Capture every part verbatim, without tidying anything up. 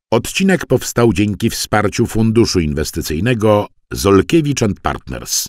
Odcinek powstał dzięki wsparciu Funduszu Inwestycyjnego Zolkiewicz and Partners.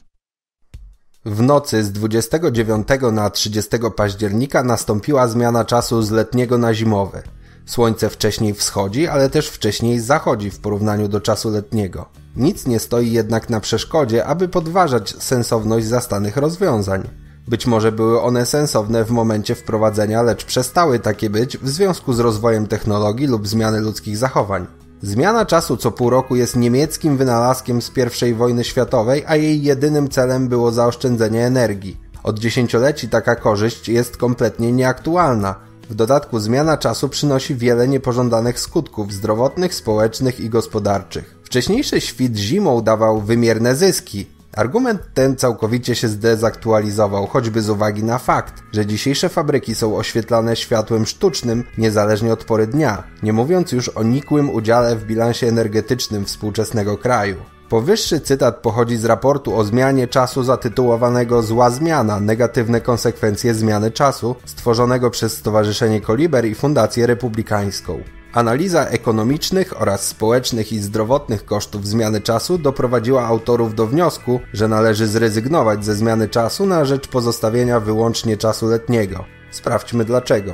W nocy z dwudziestego dziewiątego na trzydziestego października nastąpiła zmiana czasu z letniego na zimowy. Słońce wcześniej wschodzi, ale też wcześniej zachodzi w porównaniu do czasu letniego. Nic nie stoi jednak na przeszkodzie, aby podważać sensowność zastanych rozwiązań. Być może były one sensowne w momencie wprowadzenia, lecz przestały takie być w związku z rozwojem technologii lub zmiany ludzkich zachowań. Zmiana czasu co pół roku jest niemieckim wynalazkiem z pierwszej wojny światowej, a jej jedynym celem było zaoszczędzenie energii. Od dziesięcioleci taka korzyść jest kompletnie nieaktualna. W dodatku zmiana czasu przynosi wiele niepożądanych skutków zdrowotnych, społecznych i gospodarczych. Wcześniejszy świt zimą dawał wymierne zyski. Argument ten całkowicie się zdezaktualizował, choćby z uwagi na fakt, że dzisiejsze fabryki są oświetlane światłem sztucznym niezależnie od pory dnia, nie mówiąc już o nikłym udziale w bilansie energetycznym współczesnego kraju. Powyższy cytat pochodzi z raportu o zmianie czasu zatytułowanego Zła zmiana – negatywne konsekwencje zmiany czasu, stworzonego przez Stowarzyszenie Koliber i Fundację Republikańską. Analiza ekonomicznych oraz społecznych i zdrowotnych kosztów zmiany czasu doprowadziła autorów do wniosku, że należy zrezygnować ze zmiany czasu na rzecz pozostawienia wyłącznie czasu letniego. Sprawdźmy dlaczego.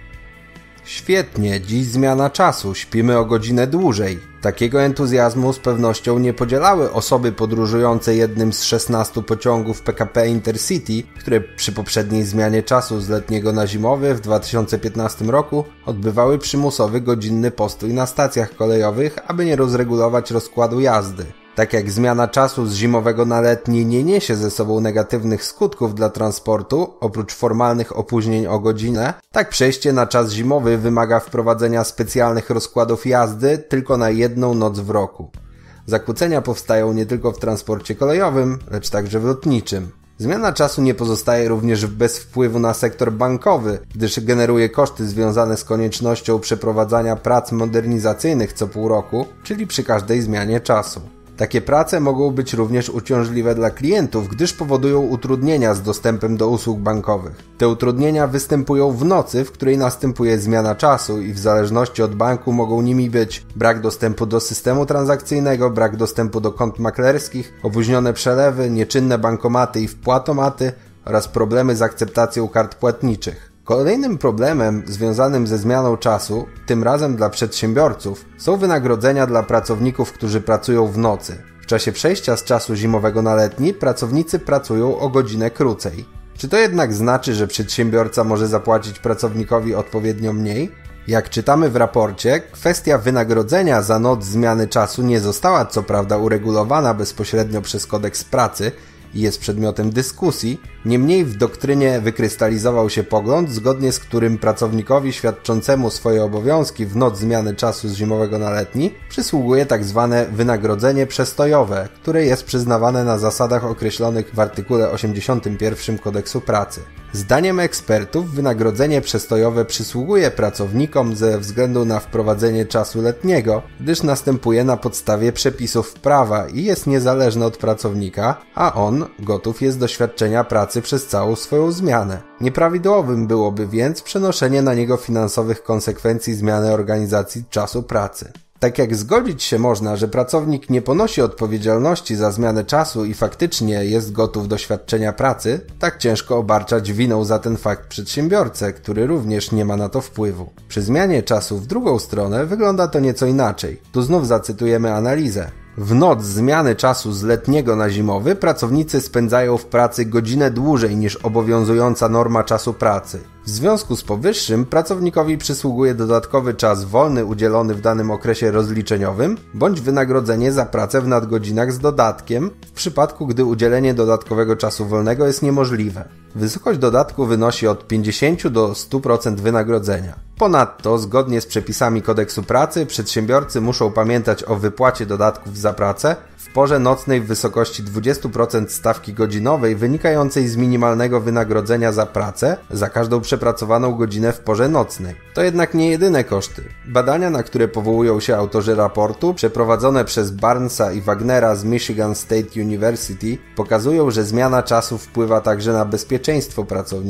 Świetnie, dziś zmiana czasu, śpimy o godzinę dłużej. Takiego entuzjazmu z pewnością nie podzielały osoby podróżujące jednym z szesnastu pociągów P K P Intercity, które przy poprzedniej zmianie czasu z letniego na zimowy w dwa tysiące piętnastym roku odbywały przymusowy godzinny postój na stacjach kolejowych, aby nie rozregulować rozkładu jazdy. Tak jak zmiana czasu z zimowego na letni nie niesie ze sobą negatywnych skutków dla transportu, oprócz formalnych opóźnień o godzinę, tak przejście na czas zimowy wymaga wprowadzenia specjalnych rozkładów jazdy tylko na jedną noc w roku. Zakłócenia powstają nie tylko w transporcie kolejowym, lecz także w lotniczym. Zmiana czasu nie pozostaje również bez wpływu na sektor bankowy, gdyż generuje koszty związane z koniecznością przeprowadzania prac modernizacyjnych co pół roku, czyli przy każdej zmianie czasu. Takie prace mogą być również uciążliwe dla klientów, gdyż powodują utrudnienia z dostępem do usług bankowych. Te utrudnienia występują w nocy, w której następuje zmiana czasu i w zależności od banku mogą nimi być brak dostępu do systemu transakcyjnego, brak dostępu do kont maklerskich, opóźnione przelewy, nieczynne bankomaty i wpłatomaty oraz problemy z akceptacją kart płatniczych. Kolejnym problemem związanym ze zmianą czasu, tym razem dla przedsiębiorców, są wynagrodzenia dla pracowników, którzy pracują w nocy. W czasie przejścia z czasu zimowego na letni pracownicy pracują o godzinę krócej. Czy to jednak znaczy, że przedsiębiorca może zapłacić pracownikowi odpowiednio mniej? Jak czytamy w raporcie, kwestia wynagrodzenia za noc zmiany czasu nie została co prawda uregulowana bezpośrednio przez kodeks pracy, i jest przedmiotem dyskusji, niemniej w doktrynie wykrystalizował się pogląd, zgodnie z którym pracownikowi świadczącemu swoje obowiązki w noc zmiany czasu z zimowego na letni przysługuje tzw. wynagrodzenie przestojowe, które jest przyznawane na zasadach określonych w artykule osiemdziesiątym pierwszym Kodeksu Pracy. Zdaniem ekspertów wynagrodzenie przestojowe przysługuje pracownikom ze względu na wprowadzenie czasu letniego, gdyż następuje na podstawie przepisów prawa i jest niezależne od pracownika, a on gotów jest do świadczenia pracy przez całą swoją zmianę. Nieprawidłowym byłoby więc przenoszenie na niego finansowych konsekwencji zmiany organizacji czasu pracy. Tak jak zgodzić się można, że pracownik nie ponosi odpowiedzialności za zmianę czasu i faktycznie jest gotów do świadczenia pracy, tak ciężko obarczać winą za ten fakt przedsiębiorcę, który również nie ma na to wpływu. Przy zmianie czasu w drugą stronę wygląda to nieco inaczej. Tu znów zacytujemy analizę. W noc zmiany czasu z letniego na zimowy pracownicy spędzają w pracy godzinę dłużej niż obowiązująca norma czasu pracy. W związku z powyższym pracownikowi przysługuje dodatkowy czas wolny udzielony w danym okresie rozliczeniowym bądź wynagrodzenie za pracę w nadgodzinach z dodatkiem w przypadku, gdy udzielenie dodatkowego czasu wolnego jest niemożliwe. Wysokość dodatku wynosi od pięćdziesięciu do stu procent wynagrodzenia. Ponadto, zgodnie z przepisami kodeksu pracy, przedsiębiorcy muszą pamiętać o wypłacie dodatków za pracę w porze nocnej w wysokości dwudziestu procent stawki godzinowej wynikającej z minimalnego wynagrodzenia za pracę za każdą przepracowaną godzinę w porze nocnej. To jednak nie jedyne koszty. Badania, na które powołują się autorzy raportu, przeprowadzone przez Barnesa i Wagnera z Michigan State University, pokazują, że zmiana czasu wpływa także na bezpieczeństwo pracownika.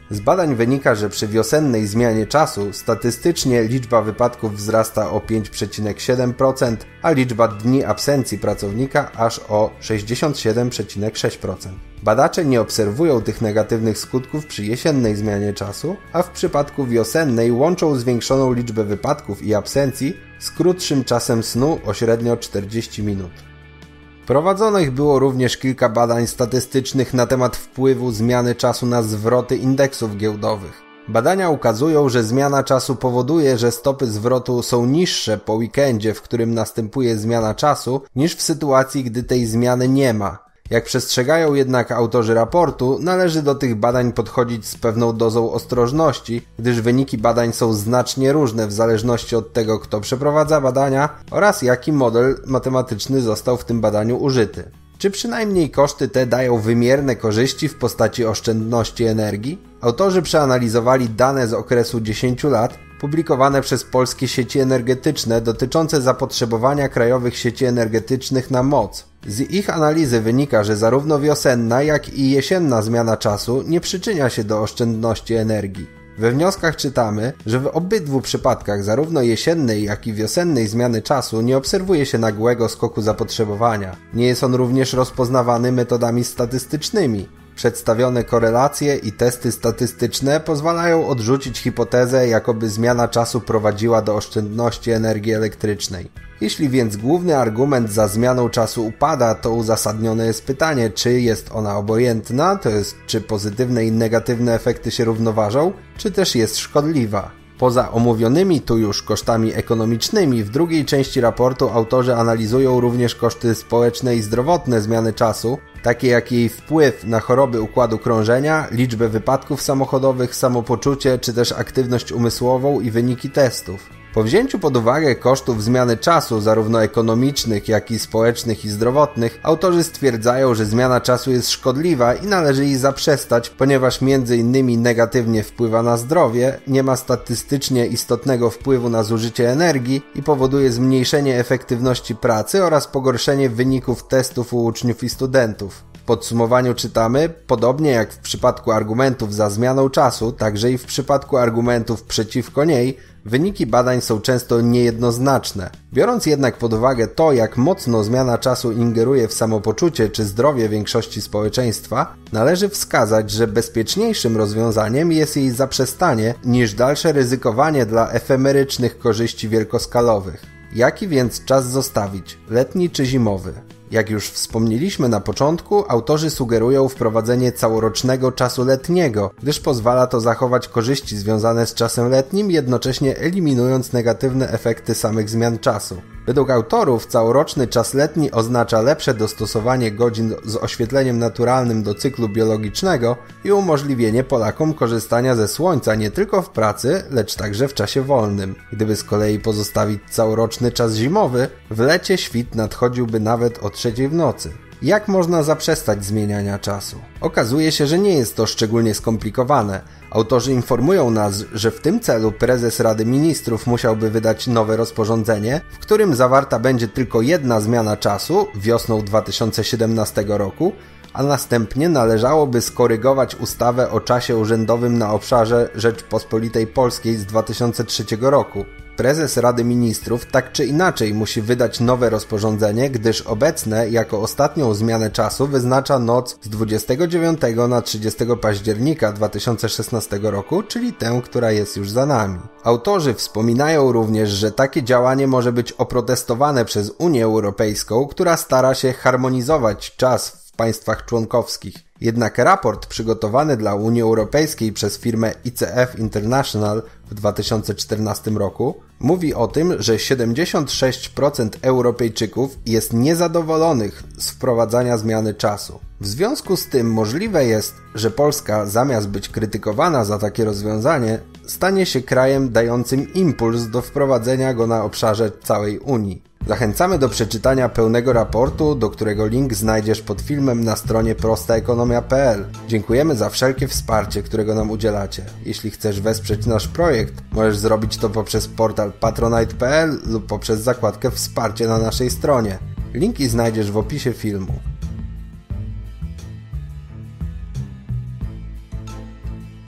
Z badań wynika, że przy wiosennej zmianie czasu statystycznie liczba wypadków wzrasta o pięć przecinek siedem procent, a liczba dni absencji pracownika aż o sześćdziesiąt siedem przecinek sześć procent. Badacze nie obserwują tych negatywnych skutków przy jesiennej zmianie czasu, a w przypadku wiosennej łączą zwiększoną liczbę wypadków i absencji z krótszym czasem snu o średnio czterdzieści minut. Prowadzonych było również kilka badań statystycznych na temat wpływu zmiany czasu na zwroty indeksów giełdowych. Badania ukazują, że zmiana czasu powoduje, że stopy zwrotu są niższe po weekendzie, w którym następuje zmiana czasu, niż w sytuacji, gdy tej zmiany nie ma. Jak przestrzegają jednak autorzy raportu, należy do tych badań podchodzić z pewną dozą ostrożności, gdyż wyniki badań są znacznie różne w zależności od tego, kto przeprowadza badania oraz jaki model matematyczny został w tym badaniu użyty. Czy przynajmniej koszty te dają wymierne korzyści w postaci oszczędności energii? Autorzy przeanalizowali dane z okresu dziesięciu lat, publikowane przez polskie sieci energetyczne dotyczące zapotrzebowania krajowych sieci energetycznych na moc. Z ich analizy wynika, że zarówno wiosenna, jak i jesienna zmiana czasu nie przyczynia się do oszczędności energii. We wnioskach czytamy, że w obydwu przypadkach zarówno jesiennej, jak i wiosennej zmiany czasu nie obserwuje się nagłego skoku zapotrzebowania. Nie jest on również rozpoznawany metodami statystycznymi. Przedstawione korelacje i testy statystyczne pozwalają odrzucić hipotezę, jakoby zmiana czasu prowadziła do oszczędności energii elektrycznej. Jeśli więc główny argument za zmianą czasu upada, to uzasadnione jest pytanie, czy jest ona obojętna, to jest czy pozytywne i negatywne efekty się równoważą, czy też jest szkodliwa. Poza omówionymi tu już kosztami ekonomicznymi, w drugiej części raportu autorzy analizują również koszty społeczne i zdrowotne zmiany czasu, takie jak jej wpływ na choroby układu krążenia, liczbę wypadków samochodowych, samopoczucie czy też aktywność umysłową i wyniki testów. Po wzięciu pod uwagę kosztów zmiany czasu, zarówno ekonomicznych, jak i społecznych i zdrowotnych, autorzy stwierdzają, że zmiana czasu jest szkodliwa i należy jej zaprzestać, ponieważ między innymi negatywnie wpływa na zdrowie, nie ma statystycznie istotnego wpływu na zużycie energii i powoduje zmniejszenie efektywności pracy oraz pogorszenie wyników testów u uczniów i studentów. W podsumowaniu czytamy, podobnie jak w przypadku argumentów za zmianą czasu, także i w przypadku argumentów przeciwko niej, wyniki badań są często niejednoznaczne. Biorąc jednak pod uwagę to, jak mocno zmiana czasu ingeruje w samopoczucie czy zdrowie większości społeczeństwa, należy wskazać, że bezpieczniejszym rozwiązaniem jest jej zaprzestanie niż dalsze ryzykowanie dla efemerycznych korzyści wielkoskalowych. Jaki więc czas zostawić? Letni czy zimowy? Jak już wspomnieliśmy na początku, autorzy sugerują wprowadzenie całorocznego czasu letniego, gdyż pozwala to zachować korzyści związane z czasem letnim, jednocześnie eliminując negatywne efekty samych zmian czasu. Według autorów całoroczny czas letni oznacza lepsze dostosowanie godzin z oświetleniem naturalnym do cyklu biologicznego i umożliwienie Polakom korzystania ze słońca nie tylko w pracy, lecz także w czasie wolnym. Gdyby z kolei pozostawić całoroczny czas zimowy, w lecie świt nadchodziłby nawet o trzeciej w nocy. Jak można zaprzestać zmieniania czasu? Okazuje się, że nie jest to szczególnie skomplikowane. Autorzy informują nas, że w tym celu prezes Rady Ministrów musiałby wydać nowe rozporządzenie, w którym zawarta będzie tylko jedna zmiana czasu, wiosną dwa tysiące siedemnastego roku, a następnie należałoby skorygować ustawę o czasie urzędowym na obszarze Rzeczpospolitej Polskiej z dwa tysiące trzeciego roku. Prezes Rady Ministrów tak czy inaczej musi wydać nowe rozporządzenie, gdyż obecne jako ostatnią zmianę czasu wyznacza noc z dwudziestego dziewiątego na trzydziestego października dwa tysiące szesnastego roku, czyli tę, która jest już za nami. Autorzy wspominają również, że takie działanie może być oprotestowane przez Unię Europejską, która stara się harmonizować czas w państwach członkowskich. Jednak raport przygotowany dla Unii Europejskiej przez firmę I C F International w dwa tysiące czternastym roku mówi o tym, że siedemdziesiąt sześć procent Europejczyków jest niezadowolonych z wprowadzania zmiany czasu. W związku z tym możliwe jest, że Polska zamiast być krytykowana za takie rozwiązanie, stanie się krajem dającym impuls do wprowadzenia go na obszarze całej Unii. Zachęcamy do przeczytania pełnego raportu, do którego link znajdziesz pod filmem na stronie prosta ekonomia kropka p l. Dziękujemy za wszelkie wsparcie, którego nam udzielacie. Jeśli chcesz wesprzeć nasz projekt, możesz zrobić to poprzez portal patronite kropka p l lub poprzez zakładkę wsparcie na naszej stronie. Linki znajdziesz w opisie filmu.